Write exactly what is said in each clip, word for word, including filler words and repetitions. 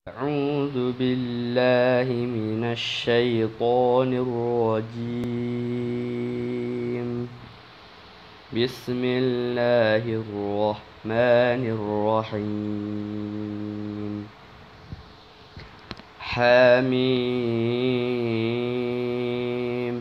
أعوذ بالله من الشيطان الرجيم. بسم الله الرحمن الرحيم. حميم.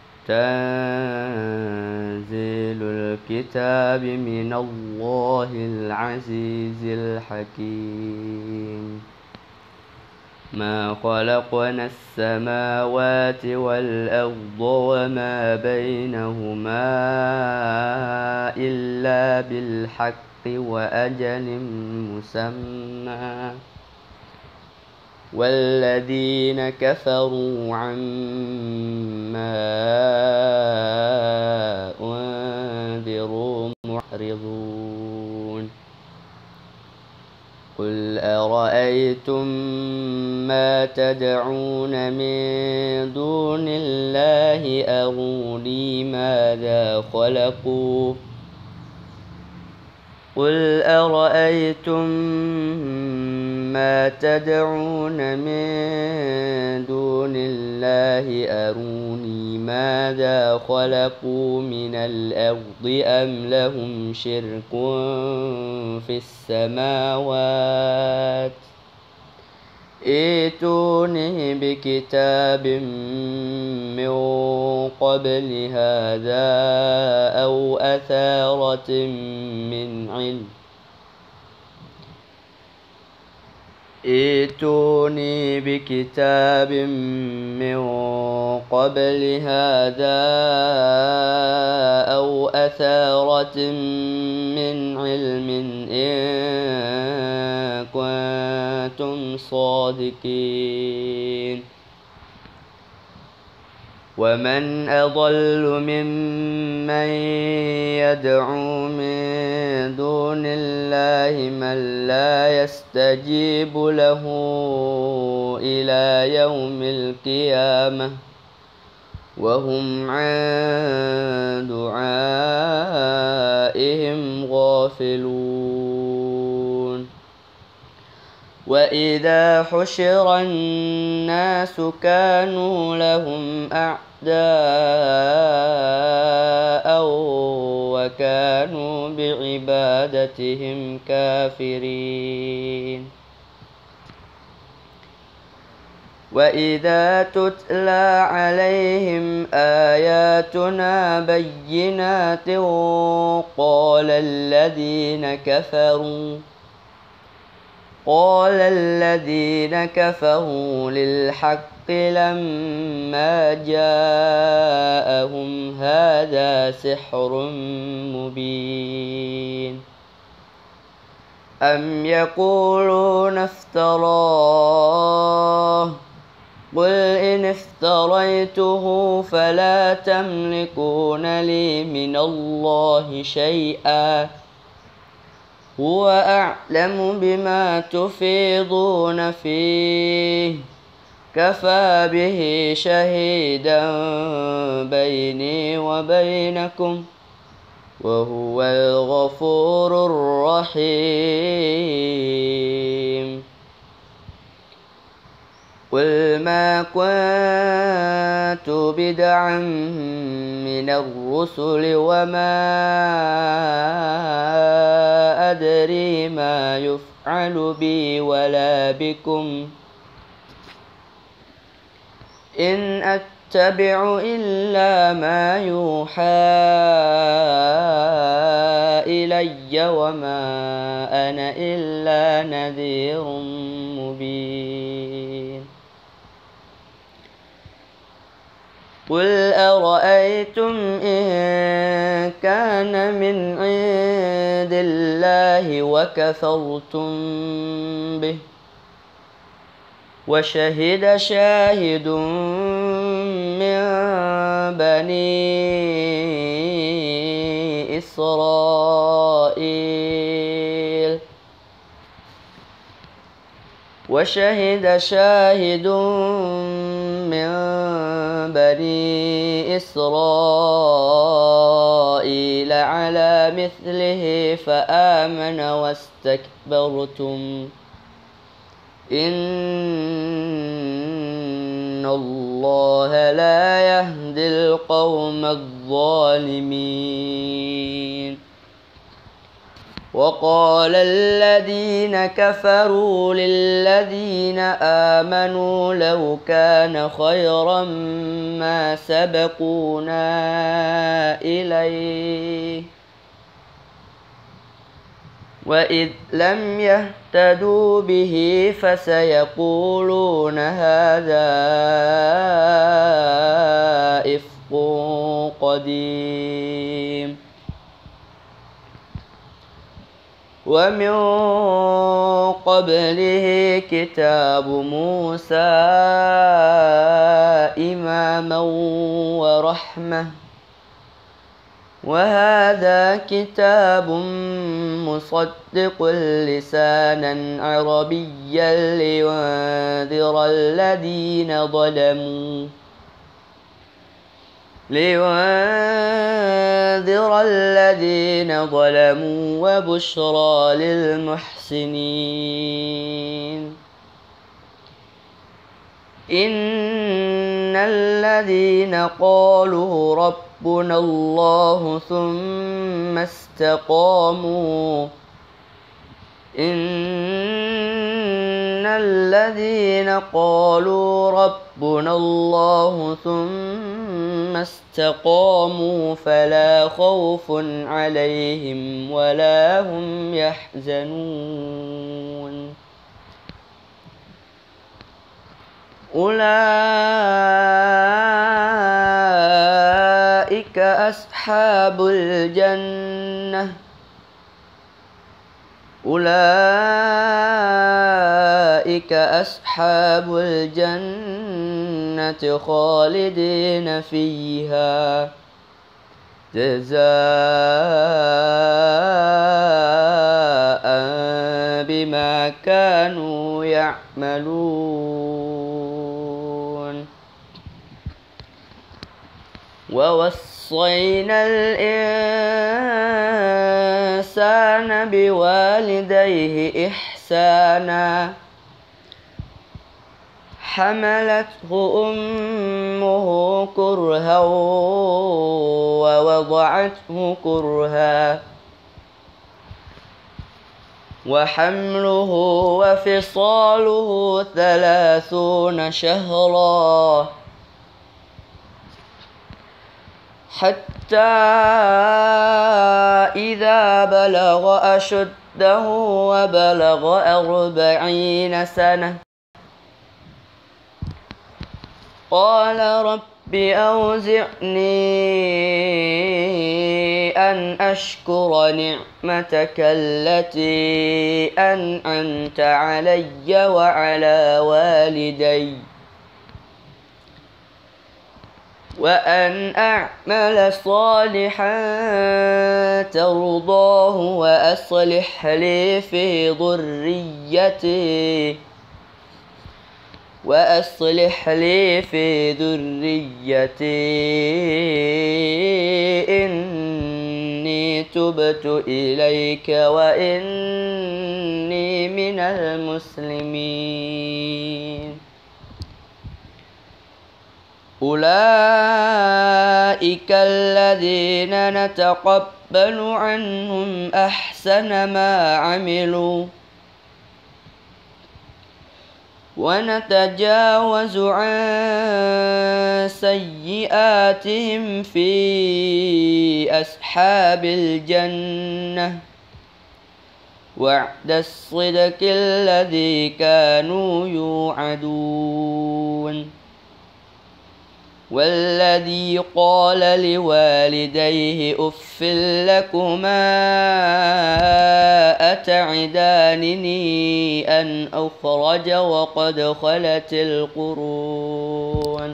تنزيل الكتاب من الله العزيز الحكيم. ما خلقنا السماوات والأرض وما بينهما إلا بالحق وأجل مسمى، والذين كفروا عما أنذروا معرضون. قل أرأيتم ما تدعون من دون الله أروني ماذا خلقوا قل أرأيتم ما تدعون من دون الله أروني ماذا خلقوا من الأرض أم لهم شرك في السماوات ائتوني بكتاب من قبل هذا أو أثارة من علم ائتوني بكتاب من قبل هذا أو أثارة من علم إن كنتم صادقين. ومن أضل ممن يدعو من دون الله من لا يستجيب له إلى يوم القيامة وهم عن دعائهم غافلون. وإذا حشر الناس كانوا لهم أعداء وكانوا بعبادتهم كافرين. وإذا تتلى عليهم آياتنا بينات قال الذين كفروا قال الذين كفروا للحق لما جاءهم هذا سحر مبين. أم يقولون افتراه قل إن افتريته فلا تملكون لي من الله شيئا هو أعلم بما تفيضون فيه كفى به شهيدا بيني وبينكم وهو الغفور الرحيم. قل ما كنت بدعا من الرسل وما أدري ما يفعل بي ولا بكم إن أتبع إلا ما يوحى إلي وما أنا إلا نذير مبين. قل أرأيتم إن كان من عند الله وكفرتم به وشهد شاهد من بني إسرائيل وشهد شاهد من بني إسرائيل على مثله فآمن واستكبرتم إن الله لا يهدي القوم الظالمين. وقال الذين كفروا للذين آمنوا لو كان خيرا ما سبقونا إليه وإذ لم يهتدوا به فسيقولون هذا إفك قديم. ومن قبله كتاب موسى إماما ورحمة وهذا كتاب مصدق لسانا عربيا لينذر الذين ظلموا لينذر الذين ظلموا وبشرى للمحسنين. إن الذين قالوا ربنا الله ثم استقاموا إن الذين قالوا ربنا الله ثم استقاموا فلا خوف عليهم ولا هم يحزنون. أولئك أصحاب الجنة أولئك أصحاب الجنة خالدين فيها جزاء بما كانوا يعملون. ووصينا الإنسان بوالديه إحسانا حملته أمه كرها ووضعته كرها وحمله وفصاله ثلاثون شهرا حتى إذا بلغ أشده وبلغ أربعين سنة قال رب أوزعني أن أشكر نعمتك التي أنعمت علي وعلى والدي وأن أعمل صالحا ترضاه وأصلح لي في ذريتي وأصلح لي في ذريتي إني تبت إليك وإني من المسلمين. أولئك الذين نتقبل عنهم أحسن ما عملوا ونتجاوز عن سيئاتهم في أصحاب الجنة وعد الصدق الذي كانوا يوعدون. والذي قال لوالديه أف لكما أتعدانني أن أخرج وقد خلت القرون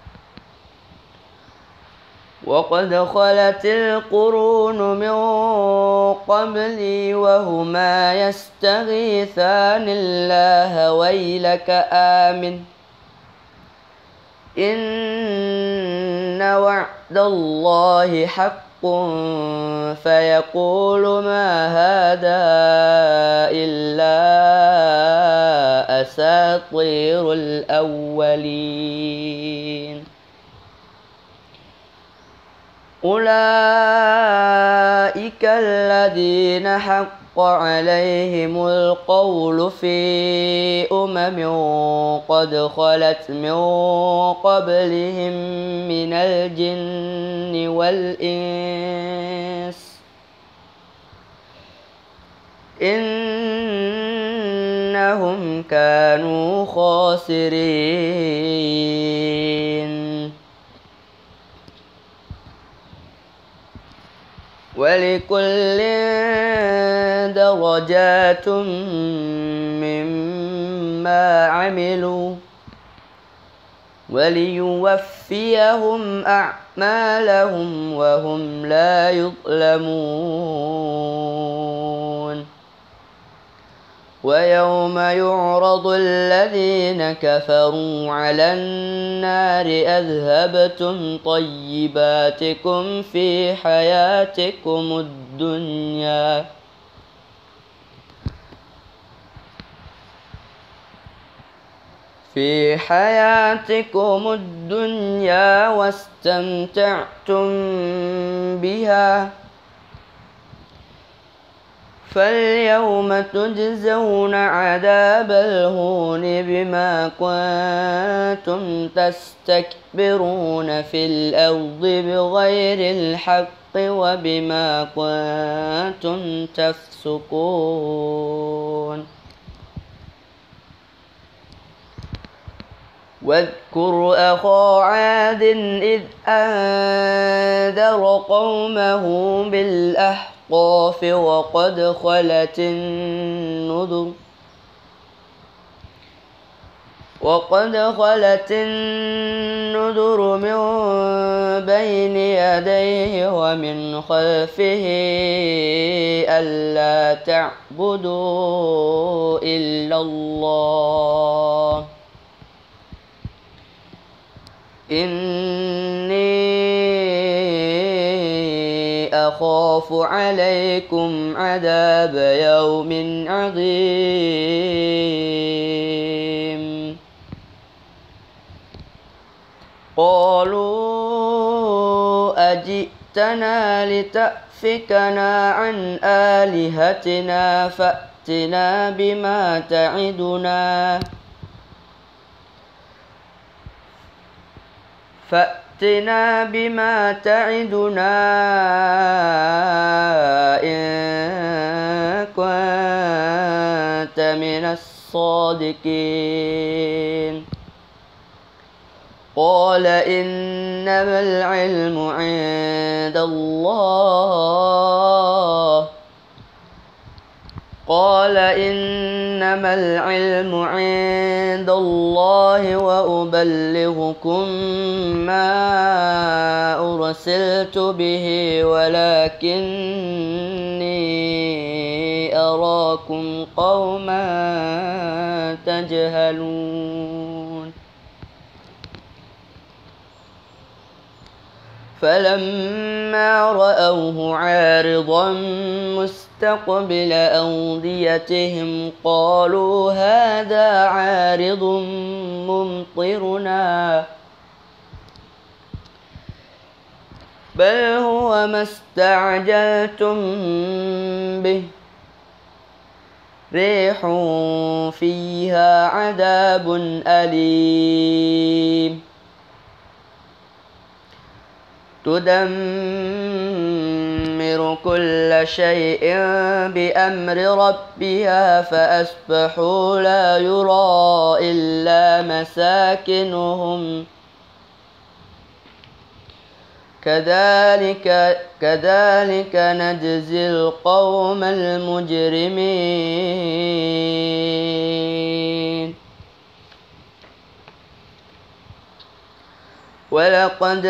وقد خلت القرون من قبلي وهما يستغيثان الله ويلك آمن إن وعد الله حق فيقول ما هذا إلا أساطير الأولين. أولئك الذين حق عليهم القول في أمم قد خلت من قبلهم من الجن والإنس إنهم كانوا خاسرين. ولكل درجات مما عملوا وليوفيهم أعمالهم وهم لا يظلمون. ويوم يعرض الذين كفروا على النار أذهبتم طيباتكم في حياتكم الدنيا في حياتكم الدنيا واستمتعتم بها فاليوم تجزون عذاب الهون بما كنتم تستكبرون في الأرض بغير الحق وبما كنتم تفسقون. واذكر أخا عاد إذ أنذر قومه بالأحقاف وقد خلت النذر وقد خلت النذر من بين يديه ومن خلفه ألا تعبدوا إلا الله إني أخاف عليكم عذاب يوم عظيم. قالوا أجئتنا لتأفكنا عن آلهتنا فأتنا بما تعدنا فأتنا بما تعدنا إن كنت من الصادقين. قال إنما العلم عند الله قال إنما العلم عند الله وأبلغكم ما أرسلت به ولكني أراكم قوما تجهلون. فلما رأوه عارضا مستقبل أوديتهم قالوا هذا عارض ممطرنا بل هو ما استعجلتم به ريح فيها عذاب أليم تدمر كل شيء بأمر ربها فأصبحوا لا يرى إلا مساكنهم كذلك كذلك نجزي القوم المجرمين. ولقد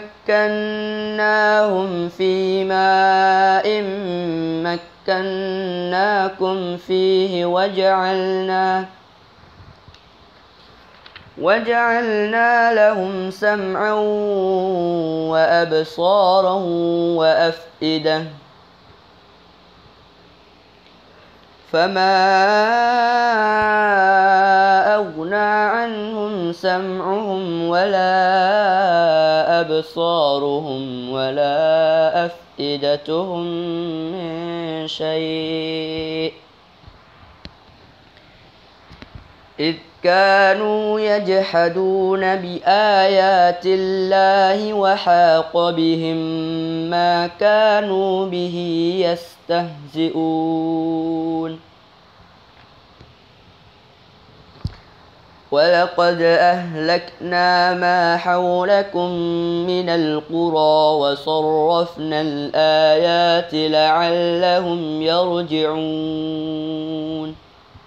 مكناهم في ماء مكناكم فيه وجعلنا وجعلنا لهم سمعا وأبصارا وأفئدة فما أغنى عنهم سمعهم ولا أبصارهم ولا أفئدتهم من شيء إذ كانوا يجحدون بآيات الله وحاق بهم ما كانوا به يستهزئون ولقد أهلكنا ما حولكم من القرى وصرفنا الآيات لعلهم يرجعون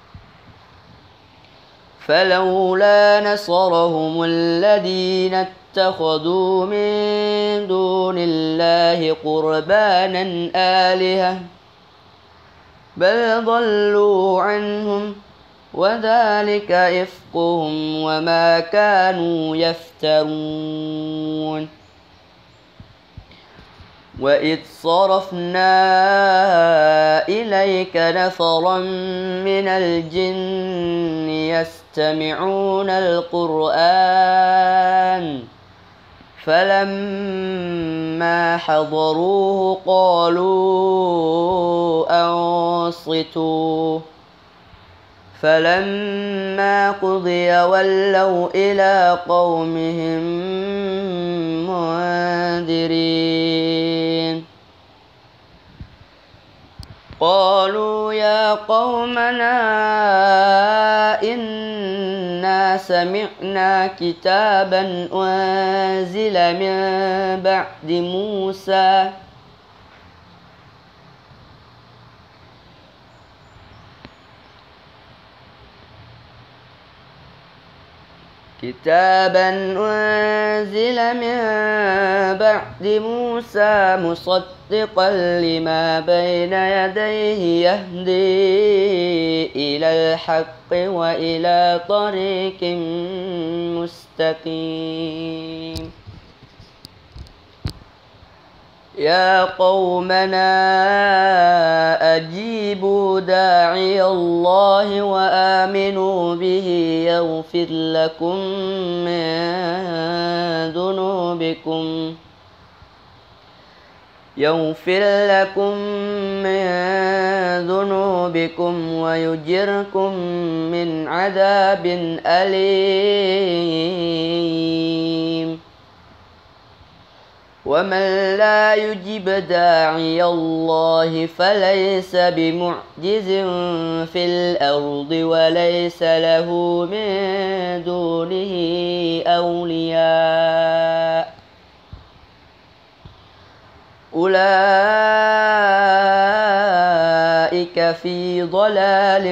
فلولا نصرهم الذين اتخذوا من دون الله قربانا آلهة بل ضلوا عنهم وذلك إفكهم وما كانوا يفترون وإذ صرفنا إليك نفرا من الجن يستمعون القرآن فلما حضروه قالوا أنصتوا فلما قضي ولوا إلى قومهم منذرين قالوا يا قومنا إنا سمعنا كتابا أنزل من بعد موسى كتابا أنزل من بعد موسى مصدقا لما بين يديه يهدي إلى الحق وإلى طريق مستقيم يا قومنا أجيبوا داعي الله وآمنوا به يغفر لكم من ذنوبكم يغفر لكم من ذنوبكم ويجركم من عذاب أليم ومن لا يجب داعي الله فليس بمعجز في الأرض وليس له من دونه أولياء أولئك في ضلال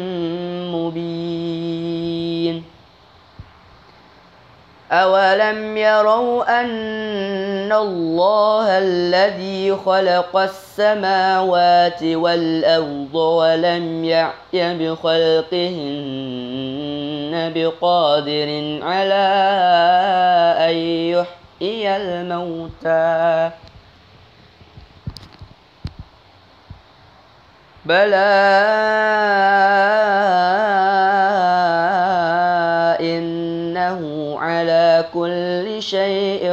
مبين أولم يروا أن الله الذي خلق السماوات والأرض ولم يعي بخلقهن بقادر على أن يحيي الموتى بلى إنه على كل شيء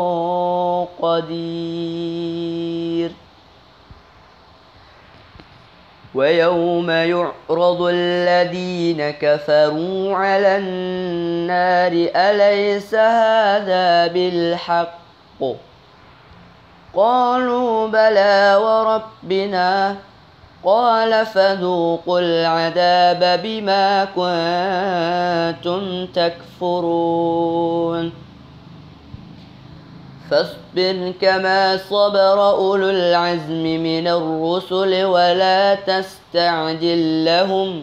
قدير ويوم يعرض الذين كفروا على النار أليس هذا بالحق قالوا بلى وربنا قال فذوقوا العذاب بما كنتم تكفرون فاصبر كما صبر أولو العزم من الرسل ولا تستعجل لهم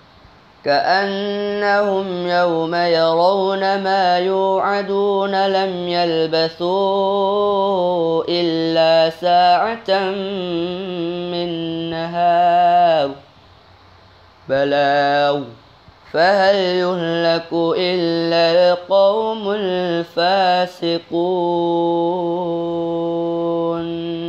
كأنهم يوم يرون ما يوعدون لم يلبثوا إلا ساعة من نهار بلاغ فهل يهلك إلا القوم الفاسقون.